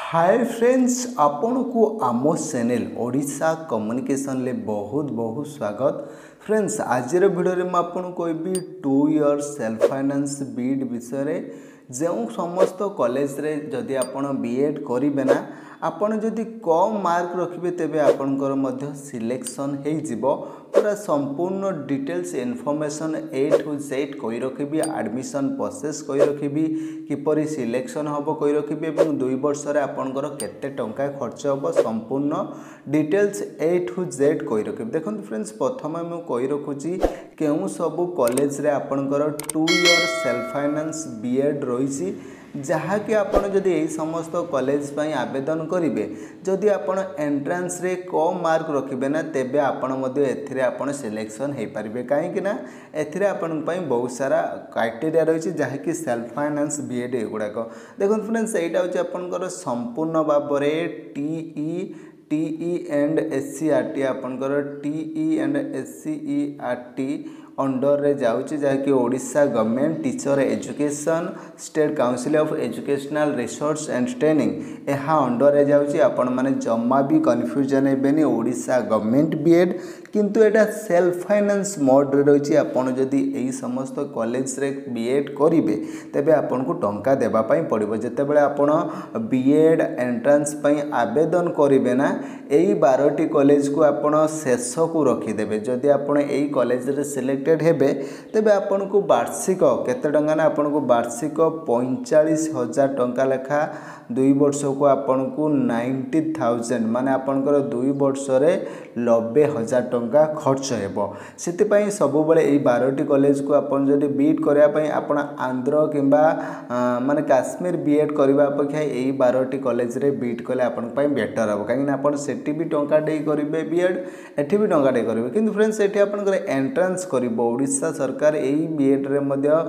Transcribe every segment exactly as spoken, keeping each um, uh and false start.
Hi friends, आपण को आमो channel Odisha communication ले बहुत बहुत स्वागत। फ्रेंड्स, आज भिडियो में आपको कहबी two year self finance BEd विषय जो समस्त कॉलेज रे जदि आपण बीएड करेंगे ना आपण जदि कम मार्क रखिए तेबे आपणकर मध्य सिलेक्शन हो जिवो। पूरा संपूर्ण details information A to Z कही रखी, एडमिशन प्रोसेस कही रखी, किपरि सिलेक्शन हम कही रखी और दुई वर्ष रे आपणकर केते टंका खर्च हम संपूर्ण डिटेल्स ए टू जेड कही रखी। देखो फ्रेंड्स, प्रथम मुझे कही रखुची केउ सबु कॉलेज रे आपणकर two year self finance BEd रही जहाँकि आपड़ जदि यही समस्त कॉलेज पाई आवेदन करेंगे, जदि आपड़ एंट्रांस रे कम मार्क रखिए ना तेबे आपण एथिरे आपण सिलेक्शन हो पारे। कहीं एथिरे आपण पाई बहुत सारा क्राइटेरिया रही जहाँकि सेल्फ फाइनेंस बीएड एगुड़ाक। देखो फ्रेंड्स, यहाँ हूँ आपंकर संपूर्ण भाव में TE TE and SCERT आपंकर TE and SCERT under रे जाउची जहाँकि Odisha government teacher education state council of educational research and training यह अंडर रे जाउची। आपण माने जम्मा भी कन्फ्यूजन हेबेनी ओडिशा गवर्नमेंट बीएड किंतु एटा सेल्फ फाइनेंस मोड रे रही। आपण जदि एई समस्त कॉलेज रे बीएड करिवे तेबे आपण को टंका देबा पई पड़िबो। जेतेबेले आपण बीएड एंट्रांस पई आवेदन करिवे ना एई बारह टी कॉलेज को आपण शेष को रखिदेबे। जदि आपण एई कॉलेज रे सिलेक्टेड हेबे तेबे आपण को वार्षिक केते टंका ना आपण को वार्षिक पैंतालीस हजार टंका लेखा दुई वर्ष को आपण को नाइंटी थाउजेंड माने आपणकर दुई वर्ष रे नब्बे हजार टंका खर्च हेबो। सेति पई सब बेले एई बारह टी कॉलेज को आपण जदि बीट करिया पई आपण आंध्र किंबा माने काश्मीर बीएड करबा अपेक्षा एई बारह टी कॉलेज रे बीट कले आपण पई बेटर हेबो। काहे ना आपण सेति भी टंका दे करिवे बीएड, एठी भी टंका दे करिवे। किंतु फ्रेंड्स, एठी आपणकर एंट्रांस करिवो ओडिशा सरकार एई बीएड रे मध्य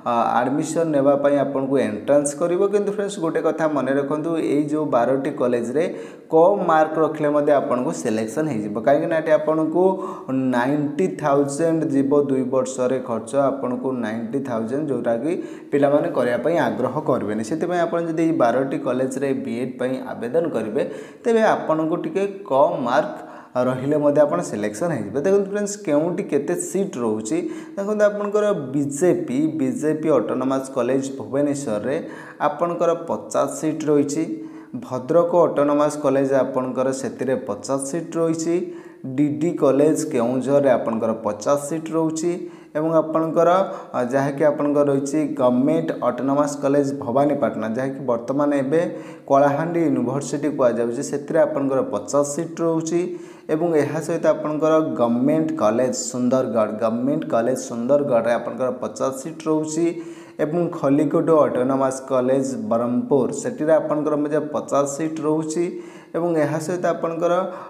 एडमिशन नेबा पई आपण को एंट्रांस करिवो। किंतु फ्रेंड्स, गोटे कथा मन रखु ये जो बारह टी कॉलेज रे कम मार्क रखले मध्य आपन को सिलेक्शन हो जिवो। कहीं ना आपन को नाइंटी थाउजेंड जीव दुई वर्ष रे खर्च आपन को नाइंटी थाउजेंड जोटा कि पिला माने करिया पई आग्रह करबेनी। सेति पई आपन जदि बारह टी कॉलेज रे बीएड पई आवेदन करिवे तेबे आपन को टिके कम मार्क रहिले मध्य आपण सिलेक्शन हो। देखो फ्रेंड्स, केउटी केते सीट रोची देखो आपनकर BJB BJB autonomous college Bhubaneswar रे आपनकर पचास सीट रही। भद्रक ऑटोनोमस कॉलेज आपनकर सेतिरे पचास सीट रही। डीडी कॉलेज केउंझर आपनकर पचास सीट रोची एवं आपनकर जहाँकि आपनकर रही गवर्नमेंट ऑटोनोमस कॉलेज भवानीपाटना जहाँकि बर्तमान एबे कलाहांडी यूनिवर्सिटी कहुच्छे से आपनकर पचास सीट रोची। एवं यह सहित आपनकर government college Sundargarh government college Sundargarh आपनकर पचास सीट रोची। एवं खलिकोट ऑटोनोमस कॉलेज ब्रह्मपुर सेठी आपनकर मध्य पचास सीट रोची। एवं यह सहित आपनकर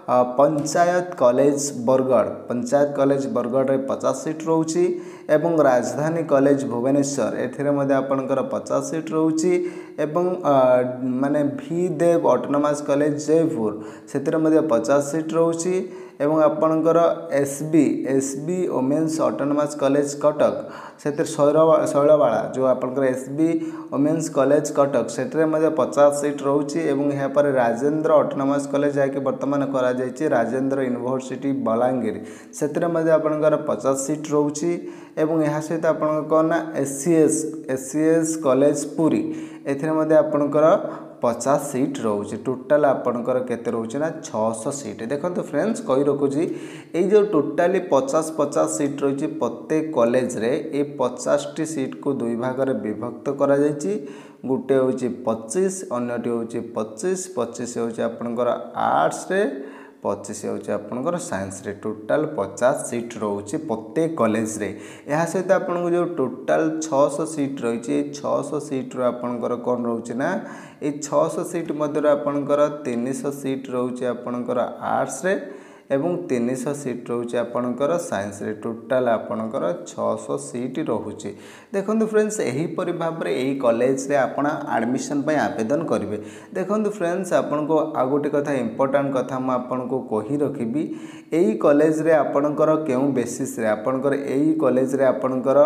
पंचायत कॉलेज बरगढ़ पंचायत कॉलेज बरगढ़ रे पचास सीट रोची। एवं राजधानी कॉलेज भुवनेश्वर एथिरे मध्य आपनकर पचास सीट रोची। एवं माने भी देव ऑटोनोमस कॉलेज जयपुर सेथिरे मध्य पचास सीट रोची। एवं आपनकर SB SB women's autonomous college Cuttack से शैलवाड़ा जो आपनकर एसबी वोमेन्स कॉलेज कटक से मध्य पचास सीट रोची। एवं यहाँ पर राजेंद्र ऑटोनोमस कॉलेज जहाँकि बर्तमान करा जायछि राजेंद्र यूनिवर्सिटी बलांगीर से मध्य आपनकर पचास सीट रोची। एवं यहाँ सहित आपन कौन ना एससीएस एससीएस कॉलेज पुरी एथिरे मध्य आपनकर पचास सीट रोचे। टोटाल आपनकर केते रोचे ना छह सौ सीट। देखो फ्रेंड्स, कही रखुची ये जो टोटाली पचास पचास सीट रही प्रत्येक कॉलेज रे ये पचास टी सीट को दुई भाग में विभक्त करा जायछि। गोटे हूँ पच्चीस अन्यटी हूँ पच्चीस पच्चीस हूँ आपनकर आर्ट्स रे पच्चीस हूँ आपनकर साइंस रे। टोटाल पचास सीट रोचे प्रत्येक कॉलेज रे। यह सहित आपन जो टोटाल छह सौ सीट रही छह सौ सीट रो आपनकर कौन रोचे ना ये छह सौ सीट मध्य आपनकर तीन सौ सीट रोचे आपनकर आर्ट्स रे एवं तीन सौ सीट रोचे आपणकर साइंस रे टोटाल आपणकर छह सौ सीट रोचे। देखो फ्रेंड्स एहीपरि भाव में यही कॉलेज रे आपण एडमिशन पई आवेदन करेंगे। देखो फ्रेंड्स आपन को आ गोटे कथा इंपोर्टेंट कथा मु आपन को कही रखिबी यही कॉलेज रे आपणकर केउ बेसिस रे आपणकर यही कॉलेज रे आपणकर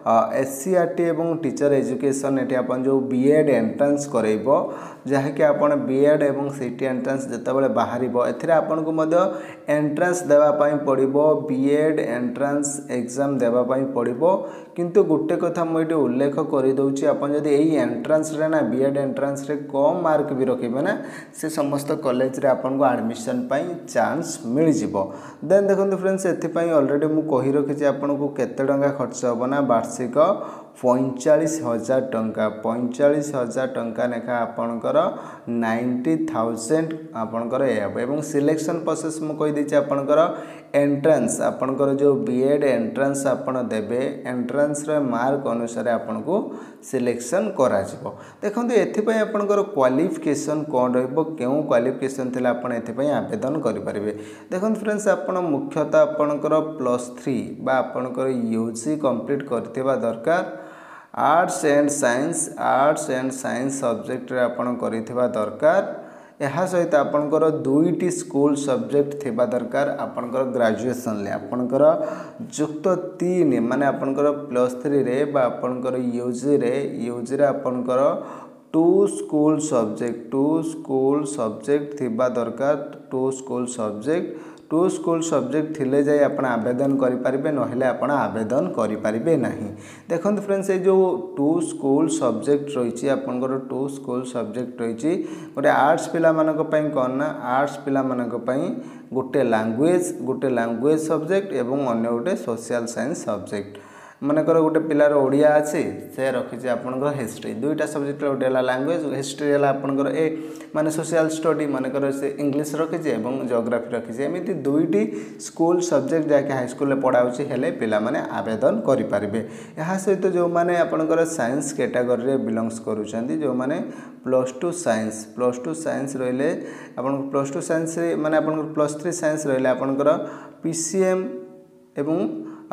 एससीआरटी एवं टीचर एजुकेशन एटी आपन जो बीएड एंट्रेंस करैबो जहाँकि आपन बीएड एवं सीटी एंट्रेंस जेतेबेले बाहरिबो एथिरे आपन को मध्य एंट्रेंस देवा पई पड़िबो बीएड एंट्रेंस एग्जाम देवा पई पड़िबो। किंतु गोटे कथा मुझे उल्लेख कर दूसरी आपन जदि यही एंट्रेंस रे ना बीएड एंट्रेंस रे कम मार्क भी रखिबे ना से समस्त कॉलेज रे आपन को एडमिशन पई चांस मिल जिवो। देन देखो फ्रेंड्स एथिपाई ऑलरेडी मु कही रखी आपन को केते टंका खर्च होबो ना वार्षिक पैंतालीस हजार टंका पैंतालीस हजार टंका लेखा आपणकर नाइंटी थाउजेंड आपणकर एवं सिलेक्शन प्रोसेस मु कही देछि आपणकर एंट्रेंस आपणकर जो बीएड एंट्रेंस आपण देबे एंट्रेंस रे मार्क अनुसार आपन को सिलेक्शन करा जिवो। देखंतु एथिपई आपणकर क्वालिफिकेशन कोन रहबो केउ क्वालिफिकेशन थिला आपण एथिपई आवेदन करि परिबे। देखंतु फ्रेंड्स आपण मुख्यतः आपणकर प्लस थ्री बा आपणकर यूजी कंप्लीट करथिबा दरकार arts and science arts and science subject रे आपण करिथिबा दरकार यह सहित आपणकर दुईटी स्कूल सब्जेक्ट थिबा दरकार आपणकर ग्रेजुएशन ले आपणकर युक्त तीन माने आपणकर प्लस थ्री रे बा आपणकर यूजी रे यूजी रे आपणकर two school subject two school subject थिबा दरकार two school subject two school subject थिले जाय आपण आवेदन करि परिबे नहले आपण आवेदन करि परिबे नाही। देखंतु फ्रेंड्स ए जो टू स्कूल सब्जेक्ट रहिछि आपनकर टू स्कूल सब्जेक्ट रहिछि गोटे आर्ट्स पिला मानक पई कोन ना आर्ट्स पिला मानक पई गोटे लैंग्वेज गोटे लैंग्वेज सब्जेक्ट एवं अन्य गोटे सोशल साइंस सब्जेक्ट मनकर गोटे पिलार ओडिया अच्छे से रखी आपंकर हिस्ट्री दुईटा सब्जेक्ट गोटे लैंग्वेज हिस्ट्री है आपंकर ए माने सोशल स्टडी मनकर से इंग्लिश रखी एवं जियोग्राफी रखी एमती दुईटी स्कूल सब्जेक्ट जहाँकि हाईस्कल पढ़ाऊँगी हेले पिला माने आवेदन करेंगे। यह सहित जो मैंने आपंकर साइंस कैटेगरी रे बिलोंग्स करुँच जो मैंने plus two science plus two science रहिले आपन प्लस टू साइंस माने आपन प्लस थ्री साइंस रहिले आपनकर पीसीएम एवं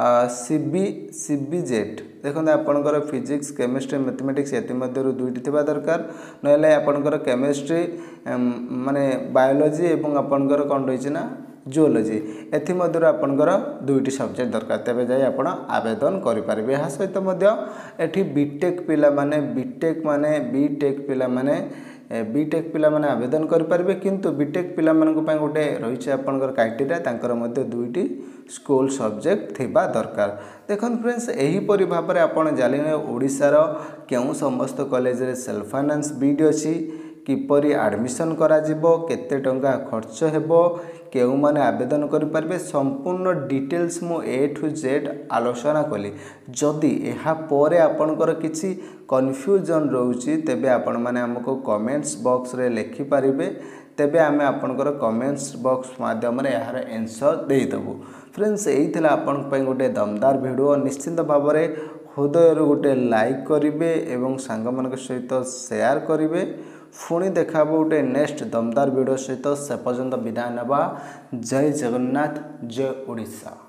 सीबी सीबीजेड देखो आपनकर फिजिक्स केमिस्ट्री मैथमेटिक्स एति मध्यरु दुईटी थिबा दरकार नहले आपनकर केमिस्ट्री माने बायोलॉजी एवं आपनकर कोन रहिछि ना जियोलॉजी एथि मध्यरु आपनकर दुईटी सब्जेक्ट दरकार तबे जाय आपण आवेदन करि पारिबे। हा सहित मध्य एठी बीटेक पिला माने बीटेक माने बीटेक पिला माने बीटेक पिला माने आवेदन करेंगे किंतु बीटेक पिला मानक पय गोटे रही आपनकर क्राइटेरिया तांकर मध्य दुईटी स्कूल सब्जेक्ट थिबा दरकार। देखो फ्रेंड्स एहीपरि भाव में आपन जानिले ओडिशार केउ समस्त कॉलेज रे सेल्फ फाइनेंस बीड अछि किपरि एडमिशन करा जिवो केते टंका खर्च हेबो केउ माने आवेदन करि परबे संपूर्ण डिटेल्स मु ए टू जेड आलोचना कली। जदि एहा परे आपनकर किछि कन्फ्यूजन रहउछि तेबे आपण माने हमको कमेंट्स बॉक्स रे लिखि पारिबे तेबे आमे आपनकर कमेंट्स बॉक्स माध्यम रे यार आंसर देई देबो। फ्रेंड्स एही थिला आपन पय गोटे दमदार वीडियो निश्चित भाव में हृदय गोटे लाइक करिवे एवं सांग मानक सहित शेयर करिवे। पुणी देखा गोटे नेक्स्ट दमदार वीडियो सहित से पर्यंत विदाय नवा। जय जगन्नाथ जय ओडिशा।